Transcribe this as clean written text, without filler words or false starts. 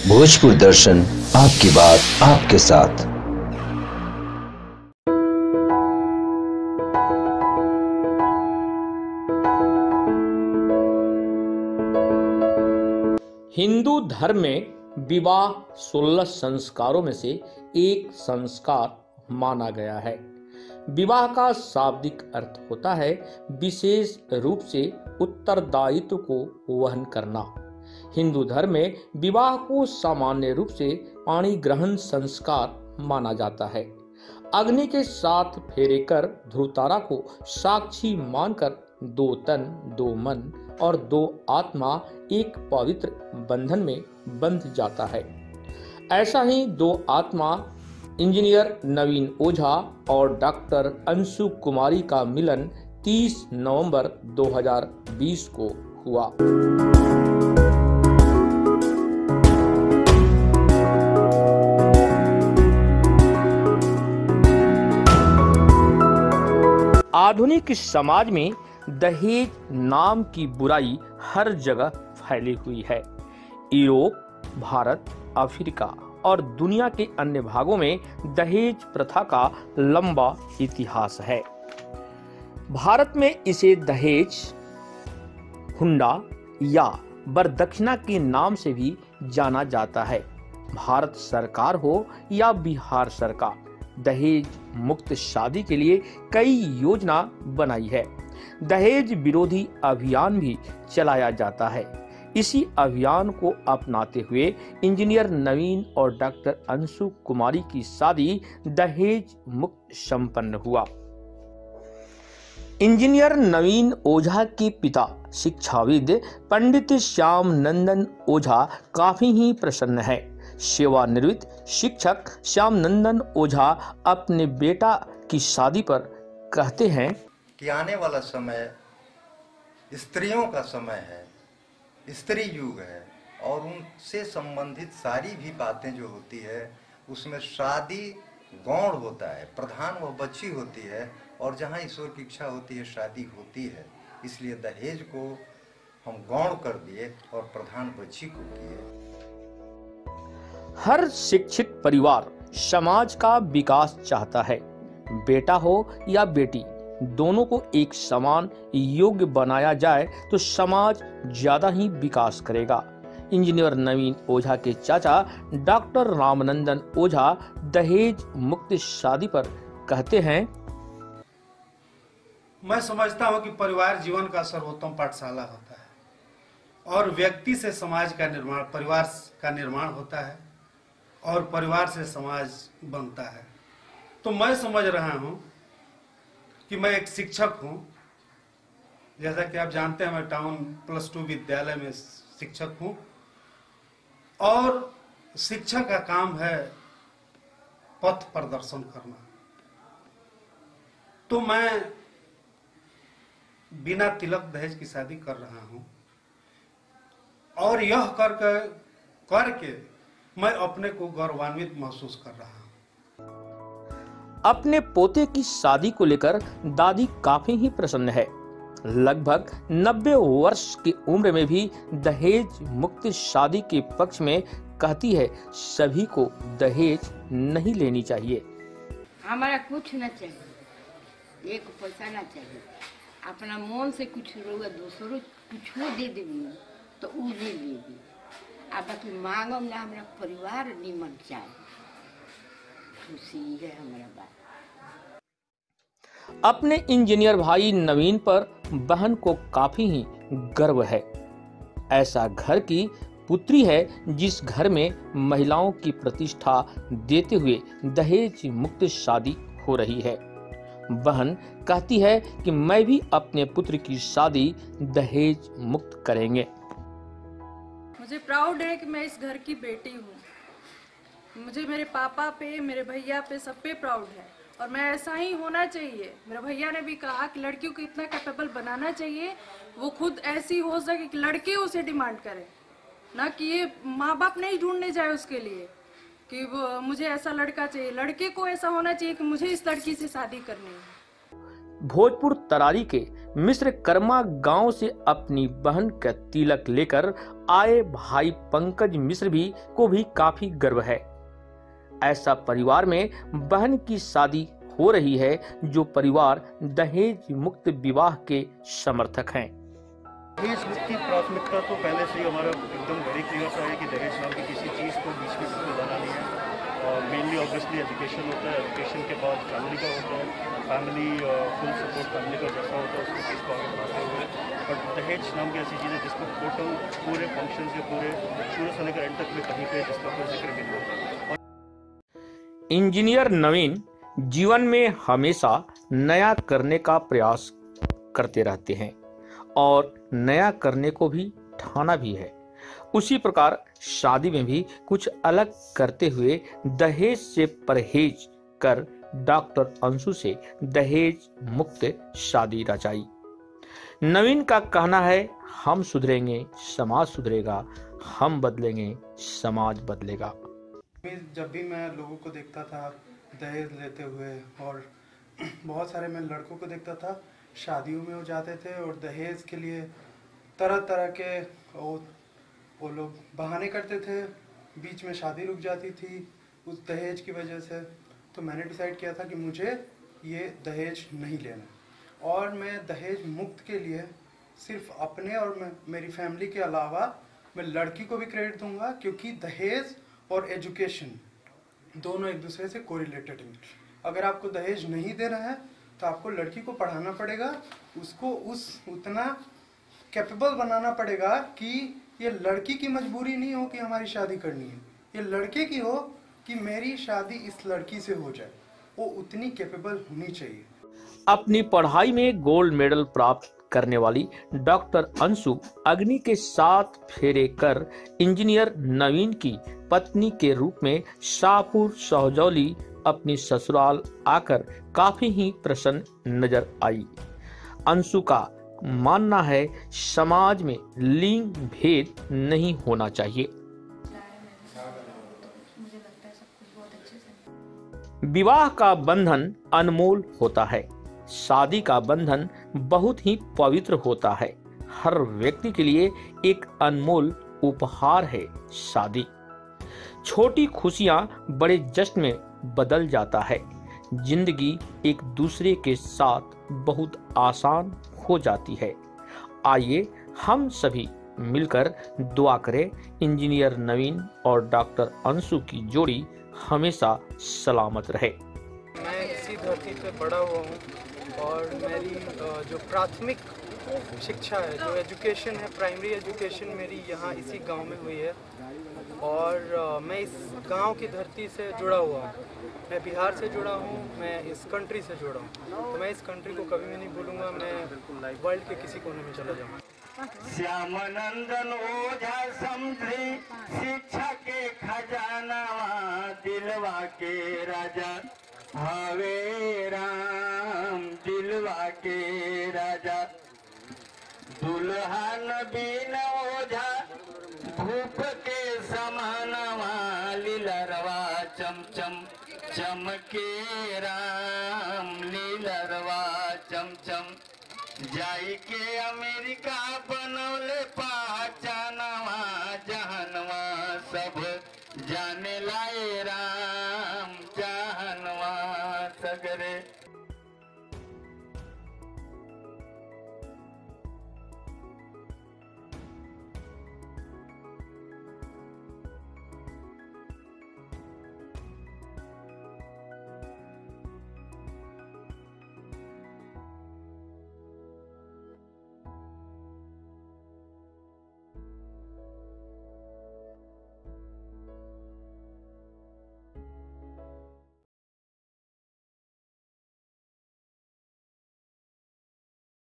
भोजपुर दर्शन, आपकी बात आपके साथ। हिंदू धर्म में विवाह 16 संस्कारों में से एक संस्कार माना गया है। विवाह का शाब्दिक अर्थ होता है विशेष रूप से उत्तरदायित्व को वहन करना। हिंदू धर्म में विवाह को सामान्य रूप से पाणी ग्रहण संस्कार माना जाता है। अग्नि के साथ फेरे कर ध्रुवतारा को साक्षी मानकर 2 तन 2 मन और 2 आत्मा एक पवित्र बंधन में बंध जाता है। ऐसा ही 2 आत्मा इंजीनियर नवीन ओझा और डॉक्टर अंशु कुमारी का मिलन 30 नवंबर 2020 को हुआ। आधुनिक समाज में दहेज नाम की बुराई हर जगह फैली हुई है। यूरोप, भारत, अफ्रीका और दुनिया के अन्य भागों में दहेज प्रथा का लंबा इतिहास है। भारत में इसे दहेज, हुंडा या वरदक्षिणा के नाम से भी जाना जाता है। भारत सरकार हो या बिहार सरकार, दहेज मुक्त शादी के लिए कई योजना बनाई है। दहेज विरोधी अभियान भी चलाया जाता है। इसी अभियान को अपनाते हुए इंजीनियर नवीन और डॉक्टर अंशु कुमारी की शादी दहेज मुक्त संपन्न हुआ। इंजीनियर नवीन ओझा के पिता शिक्षाविद पंडित श्याम नंदन ओझा काफी ही प्रसन्न है। सेवानिवृत्त शिक्षक श्याम नंदन ओझा अपने बेटा की शादी पर कहते हैं कि आने वाला समय स्त्रियों का समय है, स्त्री युग है और उनसे संबंधित सारी भी बातें जो होती है उसमें शादी गौण होता है, प्रधान वह बच्ची होती है और जहाँ ईश्वर की इच्छा होती है शादी होती है। इसलिए दहेज को हम गौण कर दिए और प्रधान बच्ची को किए। हर शिक्षित परिवार समाज का विकास चाहता है। बेटा हो या बेटी, दोनों को एक समान योग्य बनाया जाए तो समाज ज्यादा ही विकास करेगा। इंजीनियर नवीन ओझा के चाचा डॉक्टर रामनंदन ओझा दहेज मुक्त शादी पर कहते हैं, मैं समझता हूं कि परिवार जीवन का सर्वोत्तम पाठशाला होता है और व्यक्ति से समाज का निर्माण, परिवार का निर्माण होता है और परिवार से समाज बनता है। तो मैं समझ रहा हूं कि मैं एक शिक्षक हूं। जैसा कि आप जानते हैं मैं टाउन +2 विद्यालय में शिक्षक हूं और शिक्षक का काम है पथ प्रदर्शन करना। तो मैं बिना तिलक दहेज की शादी कर रहा हूं और यह करके मैं अपने को गौरवान्वित महसूस कर रहा हूं। अपने पोते की शादी को लेकर दादी काफी ही प्रसन्न है। लगभग 90 वर्ष की उम्र में भी दहेज मुक्त शादी के पक्ष में कहती है सभी को दहेज नहीं लेनी चाहिए। हमारा कुछ न चाहिए, एक पैसा न चाहिए। अपना मन से कुछ रोगा दूसरों कुछ दे देगी तो वो ले लेगी। अब बाकी मांगम ना, हमारा परिवार निमन चाहिए, खुशी है हमारा बात। अपने इंजीनियर भाई नवीन पर बहन को काफी ही गर्व है। ऐसा घर की पुत्री है जिस घर में महिलाओं की प्रतिष्ठा देते हुए दहेज मुक्त शादी हो रही है। बहन कहती है कि मैं भी अपने पुत्र की शादी दहेज मुक्त करेंगे। मुझे प्राउड है कि मैं इस घर की बेटी हूँ। मुझे मेरे पापा पे, मेरे भैया पे, सब पे प्राउड है और मैं ऐसा ही होना चाहिए। मेरे भैया ने भी कहा कि लड़कियों को इतना कैपेबल बनाना चाहिए वो खुद ऐसी हो सके कि लड़के उसे डिमांड करें, ना कि ये माँ बाप नहीं ढूंढने जाए उसके लिए कि वो मुझे ऐसा लड़का चाहिए। लड़के को ऐसा होना चाहिए कि मुझे इस लड़की से शादी करनी है। भोजपुर तरारी के मिश्र कर्मा गांव से अपनी बहन का तिलक लेकर आए भाई पंकज मिश्र को भी काफी गर्व है। ऐसा परिवार में बहन की शादी हो रही है जो परिवार दहेज मुक्त विवाह के समर्थक हैं। दहेज मुक्त की प्राथमिकता तो पहले से ही हमारा एकदम वेरी क्लियर सा है कि दहेज नाम की किसी चीज़ को बीच में बिल्कुल लाना नहीं है। मेनली ऑब्वियसली एजुकेशन होता है, एजुकेशन के बाद फैमिली का होता है, फैमिली फुल सपोर्ट फैमिली का जैसा होता है उसको चीज़ को आगे बढ़ाते हुए। बट दहेज नाम की ऐसी चीज़ है जिसको टोटल पूरे फंक्शन के पूरे शुरू से लेकर एंड तक में कहीं पे जिसका कोई जिक्र नहीं होता। इंजीनियर नवीन जीवन में हमेशा नया करने का प्रयास करते रहते हैं और नया करने को भी ठाना भी है। उसी प्रकार शादी में भी कुछ अलग करते हुए दहेज से परहेज कर डॉक्टर अंशु से दहेज मुक्त शादी रचाई। नवीन का कहना है, हम सुधरेंगे समाज सुधरेगा, हम बदलेंगे समाज बदलेगा। जब भी मैं लोगों को देखता था दहेज लेते हुए, और बहुत सारे मैं लड़कों को देखता था शादियों में हो जाते थे और दहेज के लिए तरह तरह के वो लोग बहाने करते थे, बीच में शादी रुक जाती थी उस दहेज की वजह से। तो मैंने डिसाइड किया था कि मुझे ये दहेज नहीं लेना और मैं दहेज मुक्त के लिए सिर्फ अपने और मेरी फैमिली के अलावा मैं लड़की को भी क्रेडिट दूंगा, क्योंकि दहेज और एजुकेशन दोनों एक दूसरे से कोरिलेटेड हैं। अगर आपको दहेज नहीं देना है तो आपको लड़की को पढ़ाना पड़ेगा, उसको उतना कैपेबल बनाना पड़ेगा कि ये लड़की की मजबूरी नहीं हो कि हमारी शादी करनी है, ये लड़के की हो कि मेरी शादी इस लड़की से हो जाए। वो उतनी कैपेबल होनी चाहिए। अपनी पढ़ाई में गोल्ड मेडल प्राप्त करने वाली डॉक्टर अंशु अग्नि के 7 फेरे कर इंजीनियर नवीन की पत्नी के रूप में शाहपुर सहजौली अपनी ससुराल आकर काफी ही प्रसन्न नजर आई। अंशु का मानना है समाज में लिंग भेद नहीं होना चाहिए। विवाह का बंधन अनमोल होता है, शादी का बंधन बहुत ही पवित्र होता है। हर व्यक्ति के लिए एक अनमोल उपहार है शादी। छोटी खुशियां बड़े जश्न में बदल जाता है। जिंदगी एक दूसरे के साथ बहुत आसान हो जाती है। आइए हम सभी मिलकर दुआ करें इंजीनियर नवीन और डॉक्टर अंशु की जोड़ी हमेशा सलामत रहे। मैं इसी धरती पे बड़ा हुआ हूँ और मेरी जो प्राथमिक शिक्षा है, जो एजुकेशन है, प्राइमरी एजुकेशन मेरी यहाँ इसी गांव में हुई है और मैं इस गांव की धरती से जुड़ा हुआ हूँ। मैं बिहार से जुड़ा हूँ, मैं इस कंट्री से जुड़ा हूँ, तो मैं इस कंट्री को कभी भी नहीं भूलूंगा। मैं वर्ल्ड के किसी कोने में चला जाऊँगा। श्यामानंदन ओझा समझे शिक्षा के खजाना, दिलवा के राजा हवे राम, दिलवा के राजा। दुल्हन बिन ओझा धूप के समानवा, लीलरवा चमचम चमके राम, लीलरवा चमचम। जाई के अमेरिका बनौले पहचानवा, जहनवा सब जाने लाए राम, जहनवा सगरे।